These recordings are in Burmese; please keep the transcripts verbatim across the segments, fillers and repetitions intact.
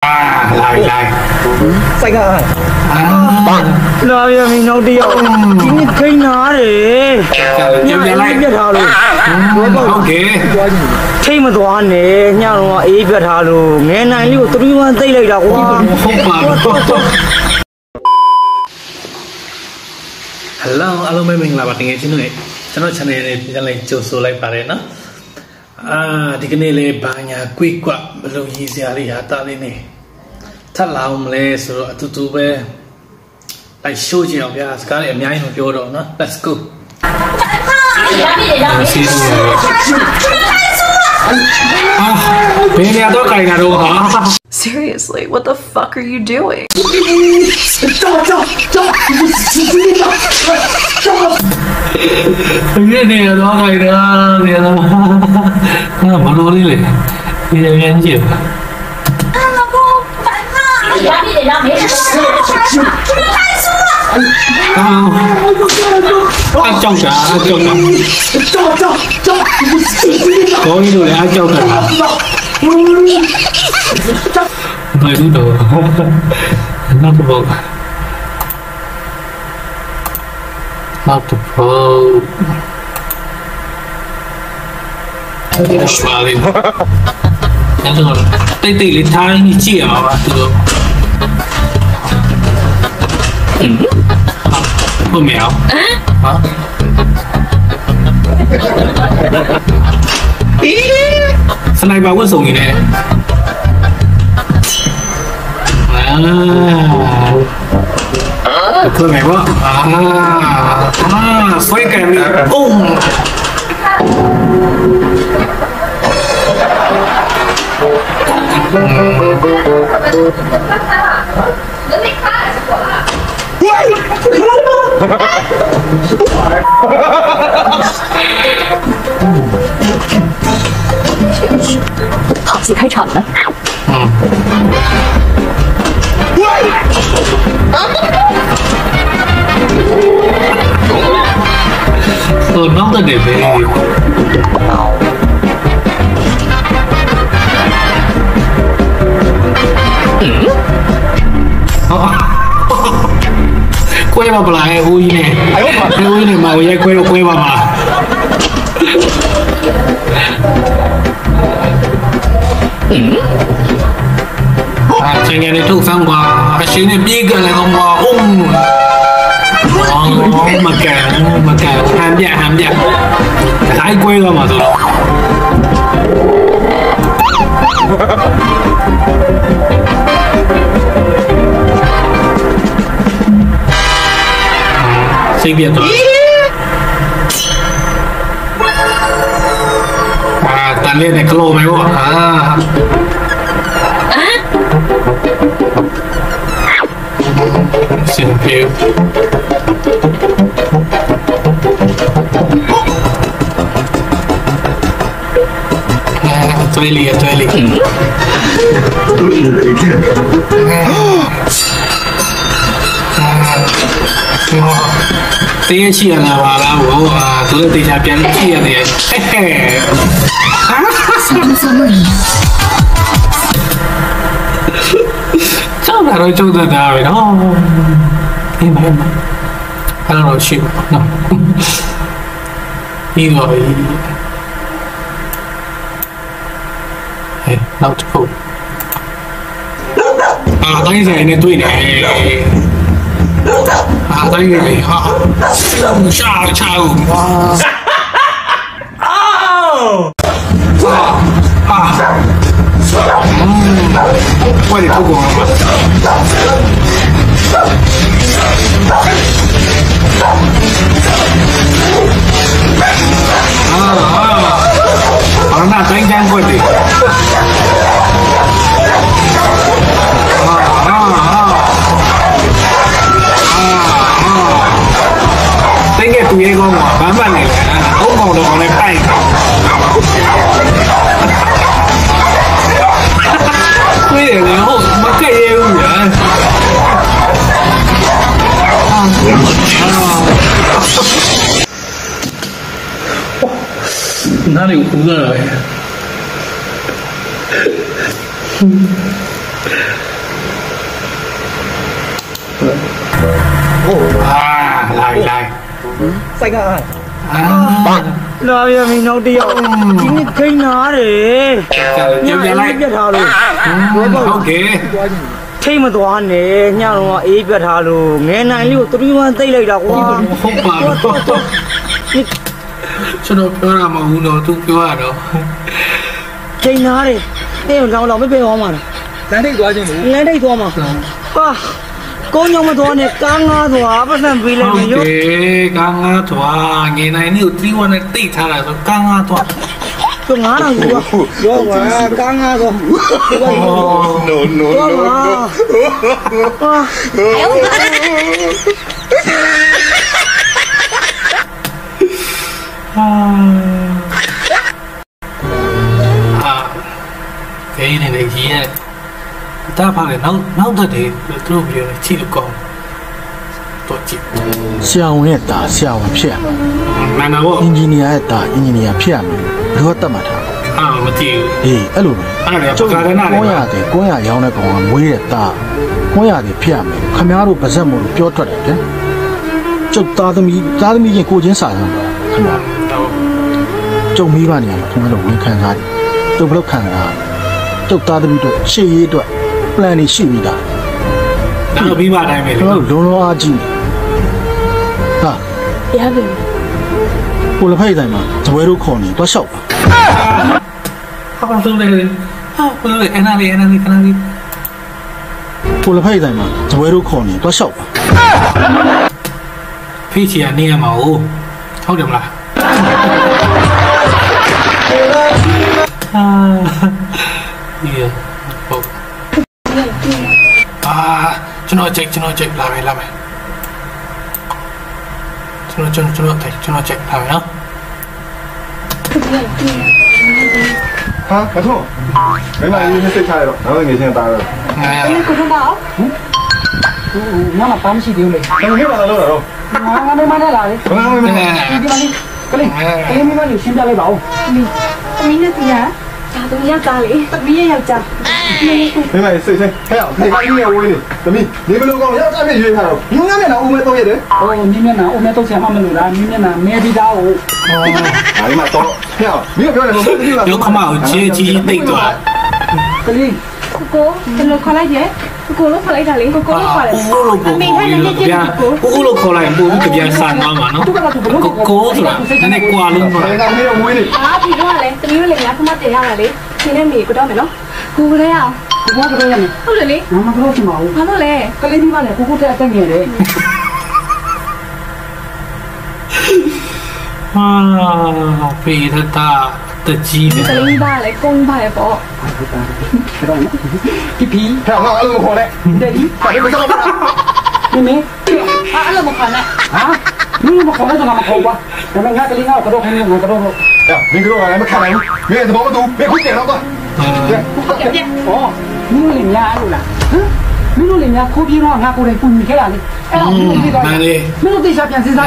À, lại lại. Sai cả. À. Rồi giờ mình nấu tiêu. Chính cái nó để. Nhà lại biết hả luôn. Ok. Khi mà tôi ăn nè, nhà nó ý biết hả luôn. Nghe này liệu tôi đi ăn tây lại đâu quá. Không phải. Hello, alo mấy mình là bạn nghe chứ người. Cho nó channel này thì channel chiều số lại phải nó. À, thì cái này là bà nhà quý quá, belum hizi hari hata ini. Thật là ông lê số tụ tụ về lại show gì học ya, cái này nhảy không vô đâu nó. Let's go. À, bên nhà tôi cái nào đâu hả? Seriously, what the fuck are you doing? Cái này đó cái đó, này đó. À, mà nó đi lên, đi lên ăn gì? À,老公，烦啊！压力得让没事。出去看书啊！ ăn trong cả ăn trong cả có ý đồ để ăn trong cả mày cứ đồ nó có bộ not the pro Australian em rồi tây tỷ lên thai như chia mà được con mèo hả? Sniper quân súng gì nè à cơ này quá à à xoay kèm đi ung 好戏开场了。 嗯。Tôi nói tới để về. Quay vào lại ui nè, ui này mà quay quay quay vào mà. À, trên nghe này thuộc sang qua, cái xíu này biết là không qua ung. Đó, mà cả mà cả ham dạ ham dạ, hãy quay vào mà thôi. Sinh viên rồi. À, tàn liên này clo mấy bộ à. Xin phiêu. À, chơi lìa chơi lìa. Tía chia là bà là bố à tôi tình trạng biến chia thì chắc là nói chung là đời đó em em anh nói chịu nào đi rồi hey not to go à tay giày này tôi này à tay này họ sao sao à quay để không có à à nó là đánh giang quay đi đánh cái tụi em con mà bám vào này không còn được còn này tay cái này là hốt mất cái yêu vậy nó đều cũng rồi à lại lại xanh à à là bây giờ mình nấu tiêu chính cái nó để chụp lại biết hả luôn ok thấy mà toàn này nhà nó ý biết hả luôn nghe này liệu tôi đi mà tây lại đâu quá không phải cho nóပြောlà mà uống nó tôiပြောlà đó thấy nó đi thế mà đâu đâu mới biết không mà lấy đây qua chứ lấy đây thôi mà à cô nhau mà thôi này càng ngã thôi bắt làm vì là gì ok càng ngã thôi nghe này nếu tí qua này tí thà là càng ngã thôi tôi ngã nào rồi rồi mà càng ngã rồi no no no à cái này này gì á ta phải nấu nấu thật thì tôi bây giờ chỉ được con tôi chỉ ဆရာဝန်နဲ့တာဆရာဝန်ဖြစ်ရမယ် mà nào bộ အင်ဂျင်နီယာရဲ့တာအင်ဂျင်နီယာဖြစ်ရမယ်ဘယ်တော့တတ်မှတ်ထား à mà chịu အေးအဲ့လိုပဲအဲ့ဒါလည်းကျုပ်ပကားတဲ့နားလေကွန်းရတယ်ကွန်းရရောင်းတဲ့ကောင်ကမွေးတဲ့တာကွန်းရတယ်ဖြစ်ရမယ်ခမားတို့ပါဇက်မို့လို့ပြောထွက်တယ်ဗျာကျုပ်သားသမီးသားသမီးချင်းကိုချင်းစာရမ်းပါခမားကျုပ်မိဘနေရာမှာခင်ဗျားတို့ဝန်ခံစားတယ်ကျုပ်ဘယ်လိုခံစားကျုပ်သားသမီးတို့ရှေ့ရေးအတွက် plan တွေရှိပြီးသားတော့ပြီးပါတိုင်းပဲခင်ဗျားတို့လုံးလုံးအားကြီးဟာရပြီကိုလဖိုက်တိုင်းမှာဇပွဲတို့ခေါ်နေတော့လျှောက်ပါဟာဘာလို့လဲဟာဘယ်လိုလဲအနာလေးအနာလေးခဏလေးကိုလဖိုက်တိုင်းမှာဇပွဲတို့ခေါ်နေတော့လျှောက်ပါဖေးချီကနေရမှာဟုတ်ဟုတ်တယ်မလားအာဒီဟုတ်အာကျွန်တော်ချက်ကျွန်တော်ချက်လာမယ်လာမယ်ကျွန်တော်ကျွန်တော်ကျွန်တော်တက်ကျွန်တော်ချက်လာမယ်နော်ဟာမထုံးမင်းမရေးစိတ်ချရတော့နောက်ငယ်ချင်းတာတော့ငါရကိုထုံးပါအောင်ငါမှပန်းရှိသေးလို့လေငါမင်းမလာလို့တော့ငါငါမမနဲ့လာလေဘာမှမင်းဒီမှာလေးကလေးကလေးမိမလေးရှင်းပြလိုက်ပါဦးသမီးနဲ့သူကဒါသူယောက်ျားလေးသမီးရဲ့ယောက်ျားမင်းမစိတ်ချင်းဟဲ့ဒီကကြီးရဲ့ဝေးနေသမီးနေမလို့ကောင်ရောက်ကြပြည့်ရွေးထားတော့ငငါမျက်နှာဦးမဲတော့ရတယ်ဟိုမြင်းမျက်နှာအိုမဲတော့ဆရာမမလို့လားမြင်းမျက်နှာမဲဒီသားကိုဟာဒီမှာတော့ဟဲ့မင်းပြောတယ်မဟုတ်ဘူးလားရုပ်ခမောက်ကြီးကြီးတိတ်သွားကလေးကိုကိုဘယ်လိုခေါ်လိုက်လဲကိုကိုလို့ခေါ်လိုက်တာလေကိုကိုလို့ခေါ်တယ်ကိုလိုကိုကိုလိုကြပြန်ကိုလိုခေါ်လိုက်ပို့ပြီးကြပြန်ဆန်သွားမှာနော်ကိုကိုဆိုတာနည်းနည်းကွာလုံးတော့ငါမင်းရဲ့ဝေးနေအာဒီတော့လေသမီးတို့လည်းငါခမတင်ရတာလေဒီနေ့မေကိုတော့မယ်နော်ကိုကိုလည်းအောင်ဒီဘောကတော့ရမယ်ဟုတ်တယ်လေငါမကတော့ချင်ပါဘူးဘာလို့လဲကလေးမိမလည်းကိုကိုတက်အတက်ငယ်တယ်ဟာဖေးတာတကြီးတယ်ကလေးပါလေကုန်းပါရဲ့ပေါ့ပြပီဟဲ့ငါအဲ့လိုခေါ်လိုက်တဲ့ဒီဘာလို့မဆောက်ဘူးမင်းအာအဲ့လိုမခေါ်နဲ့ဟာမင်းမခေါ်လိုက်တော့ငါမခေါ်ပါဒါပေမဲ့ငါကလေးငါကတော့ခိုင်းနေငါကတော့ဟဲ့မင်းကတော့လည်းမခံနိုင်ဘူးမင်းသဘောမတူမင်းခုကျတော့တော့ပြပြ哦，你们领家路啦？嗯，你们领家口皮上俺过来不米开了的，哎，我们这个， မှန်လေ你们对下边是啥？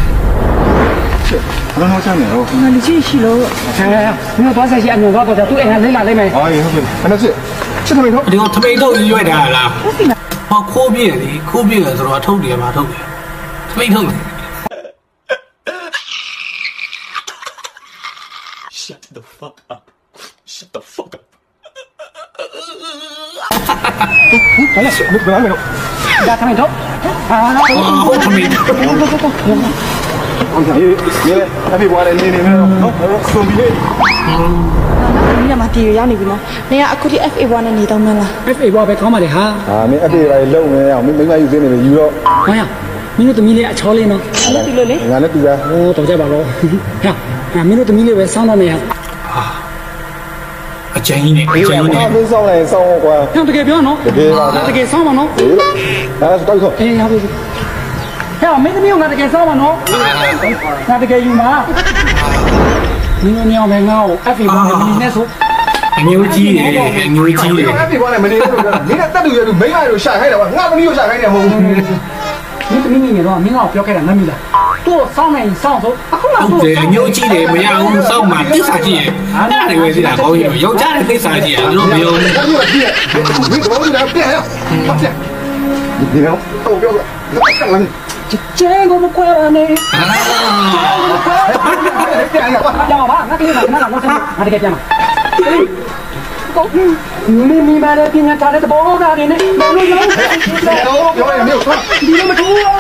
ဘာလို့ချမ်းနေတော့那你去洗喽。哎哎哎，你要多少钱？你多少钱？都按来拿来没？ အေးဟုတ်ပြီအဲ့ဒါစစ်စစ်သမီးတော့ဒီကထမိတ်ထုတ်ရွက်တာလားဟောခိုးပြည့်လေခိုးပြည့်ဆိုတော့ထုတ်တယ်မှာထုတ်တယ်ထမိတ်ထုတ်တယ် Shut the fuck up Shut the fuck up ဘာလဲဘယ်လိုလဲ家他们走。啊， ဟုတ်ထမိတ်ဟုတ်ကဲ့ရေအဖေဘွားလည်းနေနေမယ်နော်ဆုံးပြီလေ你干嘛地狱呀？你不能，你呀，估计 F A one 的你都没了。 哎，哎，我别搞嘛的哈。 ဟာမင်းအဖေလိုက်လုံနေအောင်မင်းမိမယူသေးနေတယ်ယူတော့哎呀，你那都米嘞，炒嘞呢？ 那对了嘞。 ငါလည်းတူတာ哦，到家吧喽。呀，啊，米那都米嘞，喂，上到没呀？ အကျဉ်းကြီးနေအအေးကျဉ်းဘာကြီးနေမင်းဆောင်လိုက်ဆောင်ကွာ像这个表喏，这个上嘛喏。 ဟေးအဲ့ဒါတော့哎呀，对对。呀，没得没有，俺这个上嘛喏，俺这个有嘛？你那娘们俺，F A one 的米那时候。 အမျိုးကြီးတယ်အမျိုးကြီးတယ်အဖေဘွားလည်းမနေဘူးကွာမင်းကတတ်တူရတူမိမတို့ရှာခိုင်းတယ်ကွာငါသမီးကိုရှာခိုင်းတယ်မဟုတ်ဘူးသမီးငယ်ငယ်တော့မင်းကပြောခဲ့တာမမီလားသူ့စောင်းနေစောင်းဆိုအခုမှဟုတ်တယ်ညို့ကြည့်တယ်မရဘူးစောက်မှာတိစာကြည့်ရဲ့အဲ့ဒါတွေပဲသိတာကောင်းကြီးတော့ယောက်ျားတဲ့တိစာကြည့်ရလို့မယုံဘူး他就来变，你怎么就来变呀？放下，你你让我标准，我干了你。 ကျဲကိုမခွဲပါနဲ့အာ变呀！ ကြောက်ပါငါကလေးကငါကတော့ဆက်ငါတကယ်ပြန်ပါကိုမင်းမိမလည်းပြင်ထားတဲ့ဘောဓာတ်တွေနဲ့မလို့ရော哦，表演没有错。 ဒီလိုမထူးဘူး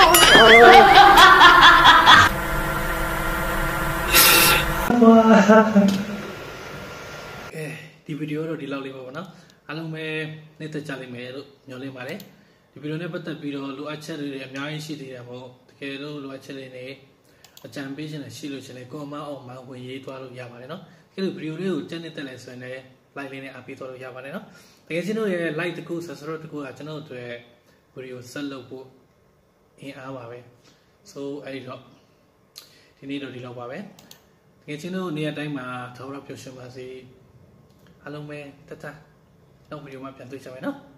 ကဲဒီဗီဒီယိုတော့ဒီလောက်လေးပါပေါ့နော်အားလုံးပဲနေ့သက်ကြလိမ့်မယ်လို့ညွှန်လင်းပါတယ်ဒီဗီဒီယိုနဲ့ပတ်သက်ပြီးတော့လိုအပ်ချက်တွေအများကြီးရှိသေးတယ်ပေါ့တကယ်လို့လိုအပ်ချက်တွေနဲ့အကြံပေးခြင်းနဲ့ရှိလို့ရှင်လေကွန်မန့်အောင်မှာဝင်ရေးသွားလို့ရပါတယ်နော်ကဲလို့ဗီဒီယိုလေးကိုကြက်နေတက်လဲဆိုရင်လည်း like လေးနဲ့အားပေးသွားလို့ရပါတယ်နော်တကယ်ချင်းတို့ရဲ့ like တကူ subscribe တကူကကျွန်တော်တို့ဗီဒီယိုဆက်လုပ်ဖို့အင်အားပါပဲ so အဲ့ဒီတော့ဒီနေ့တော့ဒီလောက်ပါပဲတကယ်ချင်းတို့နေရာတိုင်းမှာထောက်ရပျော်ရွှင်ပါစေအားလုံးပဲတတ်တာနောက်ဗီဒီယိုမှာပြန်တွေ့ကြမယ်နော်